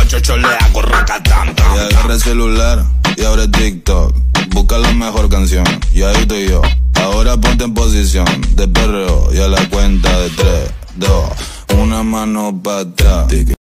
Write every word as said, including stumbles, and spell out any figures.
chocho le hago racatán. Y agarra el celular y abre TikTok. Busca la mejor canción y ahí estoy yo. Ahora ponte en posición de perreo y a la cuenta de tres, dos, una mano para atrás.